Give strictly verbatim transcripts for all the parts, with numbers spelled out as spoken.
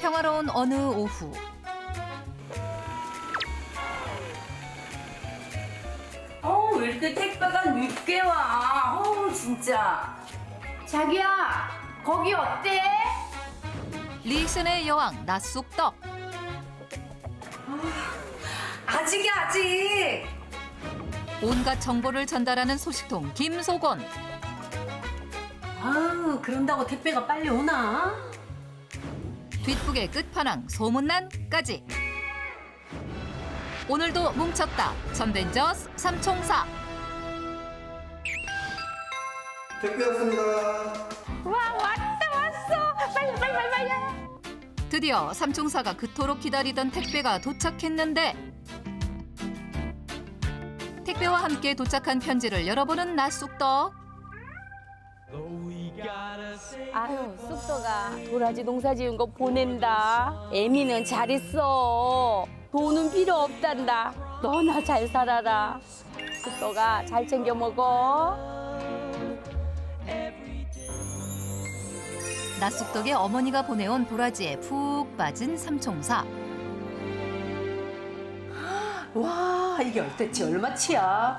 평화로운 어느 오후. 어우, 왜 이렇게 택배가 늦게 와? 어우, 진짜. 자기야, 거기 어때? 리액션의 여왕 나쑥떡. 아직이야, 아직. 온갖 정보를 전달하는 소식통 김소곤. 아우, 그런다고 택배가 빨리 오나? 뒷북의 끝판왕 소문난까지. 오늘도 뭉쳤다. 전벤져스 삼총사. 택배 왔습니다. 와, 왔다, 왔어. 빨리, 빨리, 빨리, 빨리. 드디어 삼총사가 그토록 기다리던 택배가 도착했는데 택배와 함께 도착한 편지를 열어보는 나쑥떡. 아유, 쑥떡아, 도라지 농사 지은 거 보낸다. 애미는 잘했어. 돈은 필요 없단다. 너나 잘 살아라. 쑥떡아, 잘 챙겨 먹어. 나쑥떡의 어머니가 보내온 도라지에 푹 빠진 삼총사. 와, 이게 얼대치 얼마치야?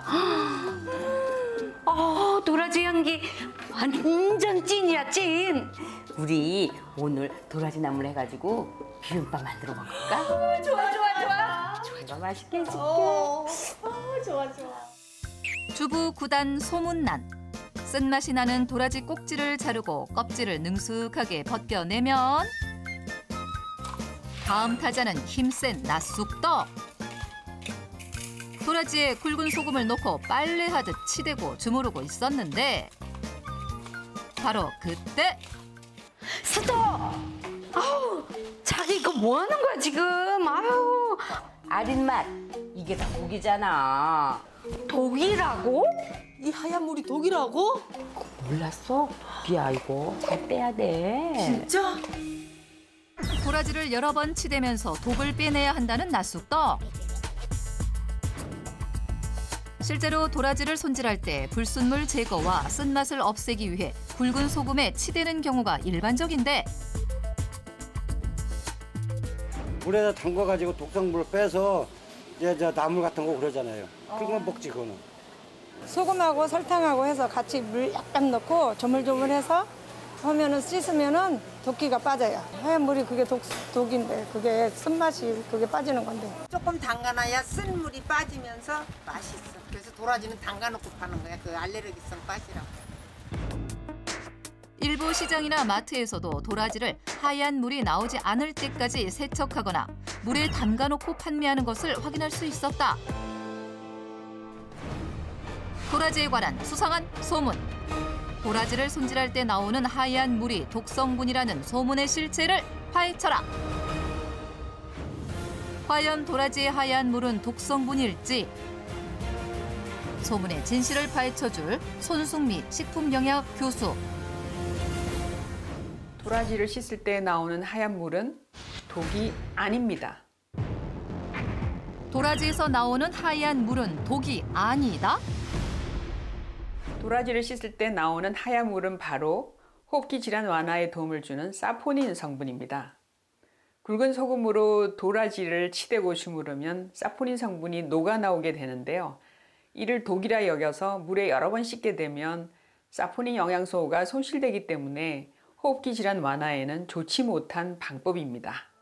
어, 도라지 향기 완전 찐이야, 찐. 우리 오늘 도라지 나물 해가지고 비빔밥 만들어 먹을까? 좋아, 좋아, 좋아. 이거 맛있게 해줄게. 어, 어, 좋아, 좋아. 주부 구단 소문난. 쓴맛이 나는 도라지 꼭지를 자르고 껍질을 능숙하게 벗겨내면 다음 타자는 힘센 나쑥떡. 도라지에 굵은 소금을 넣고 빨래하듯 치대고 주무르고 있었는데 바로 그때 스톱! 아우, 자기 이거 뭐 하는 거야, 지금? 아유, 아린맛, 이게 다 독이잖아. 독이라고? 이 하얀 물이 독이라고? 몰랐어? 독이야, 이거. 잘 빼야 돼. 진짜? 도라지를 여러 번 치대면서 독을 빼내야 한다는 나쑥떡. 실제로 도라지를 손질할 때 불순물 제거와 쓴맛을 없애기 위해 굵은 소금에 치대는 경우가 일반적인데 물에다 담가가지고 독성물을 빼서 이제 저 나물 같은 거 그러잖아요. 그러면 먹지, 그거는. 소금하고 설탕하고 해서 같이 물 약간 넣고 조물조물해서 하면은 씻으면은 독기가 빠져요. 하얀 물이 그게 독, 독인데 그게 쓴맛이 그게 빠지는 건데. 조금 담가놔야 쓴 물이 빠지면서 맛있어. 그래서 도라지는 담가놓고 파는 거야. 그 알레르기성 빠지라고. 일부 시장이나 마트에서도 도라지를 하얀 물이 나오지 않을 때까지 세척하거나 물에 담가놓고 판매하는 것을 확인할 수 있었다. 도라지에 관한 수상한 소문. 도라지를 손질할 때 나오는 하얀 물이 독성분이라는 소문의 실체를 파헤쳐라. 과연 도라지의 하얀 물은 독성분일지 소문의 진실을 파헤쳐줄 손승미 식품영양 교수. 도라지를 씻을 때 나오는 하얀 물은 독이 아닙니다. 도라지에서 나오는 하얀 물은 독이 아니다? 도라지를 씻을 때 나오는 하얀 물은 바로 호흡기 질환 완화에 도움을 주는 사포닌 성분입니다. 굵은 소금으로 도라지를 치대고 주무르면 사포닌 성분이 녹아나오게 되는데요. 이를 독이라 여겨서 물에 여러 번 씻게 되면 사포닌 영양소가 손실되기 때문에 호흡기 질환 완화에는 좋지 못한 방법입니다.